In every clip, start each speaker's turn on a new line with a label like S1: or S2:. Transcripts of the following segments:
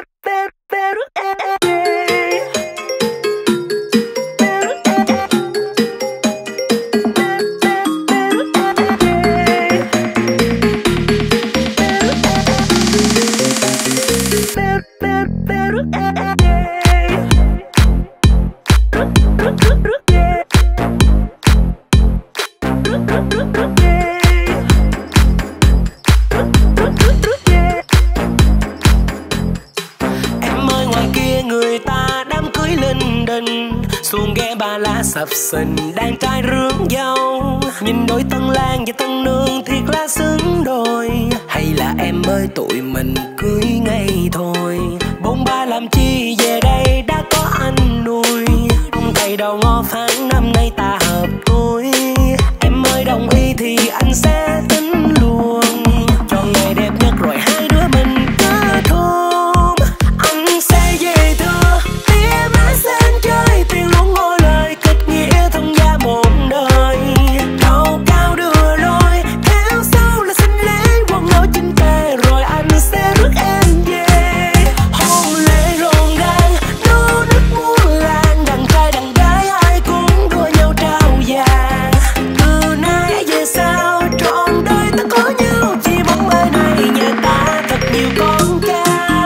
S1: Sập sình đang trai rước dâu, nhìn đôi tân lang và tân nương thiệt là xứng đôi. Hay là em ơi tụi mình cưới ngay thôi, bôn ba làm chi về đây đã có anh nuôi. Ông thầy đầu ngõ tháng năm nay ta hợp tuổi, em ơi đồng ý thì anh sẽ tính luôn, chọn ngày đẹp nhất rồi hai đứa mình kết hôn. Anh sẽ về thưa tía má sen chơi tiền luôn ngôi lời nghĩa thông gia một đời, cao cao đưa lối theo sau là sinh lễ quần áo chinh tề rồi anh sẽ rước em về. Hôn lễ rộn ràng nô nức muôn làng, đàn trai đàn gái ai cũng đua nhau trao vàng. Từ nay về sau trọn đời ta có nhau, chỉ bóng mai này nhà ta thật nhiều con cao.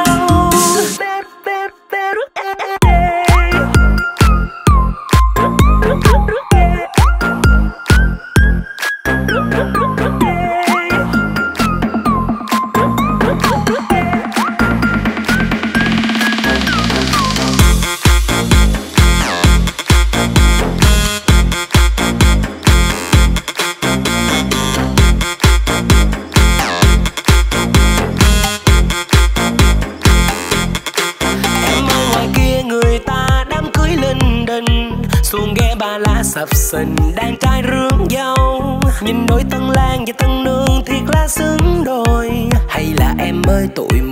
S1: Xuồng ghe ba lá sập sình đang trai rước dâu, nhìn đôi tân lang và tân nương thiệt là xứng đôi. Hay là em ơi tụi